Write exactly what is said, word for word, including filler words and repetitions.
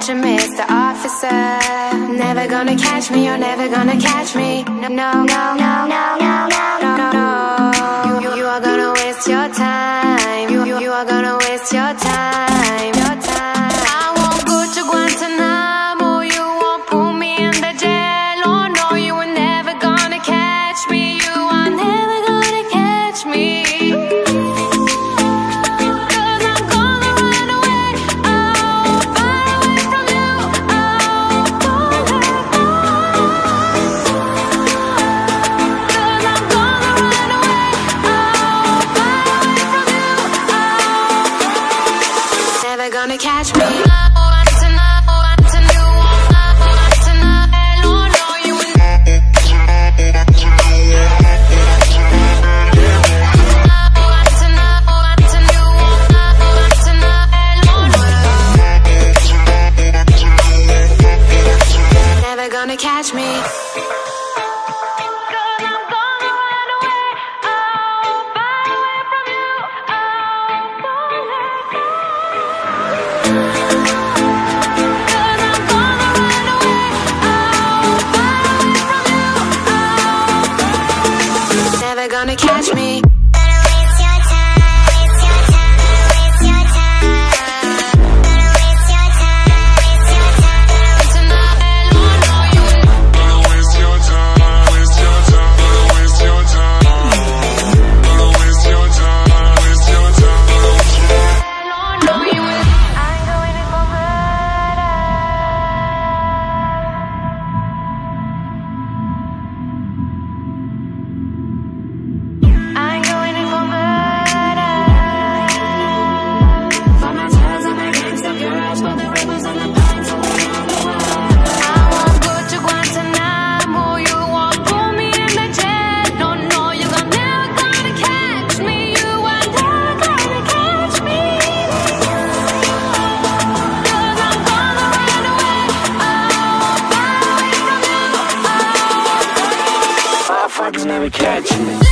attention, Mister Officer. Never gonna catch me, you're never gonna catch me. No, no, no, no, no, no, no, no, no. You, you are gonna waste your time. You, you, you are gonna waste your time. Your time. I won't go to Guantanamo. You won't put me in the jail. Oh no, you are never gonna catch me. You are never gonna catch me. Gonna catch me. Never gonna catch me. Never gonna catch me. Motherfuckers never catch me.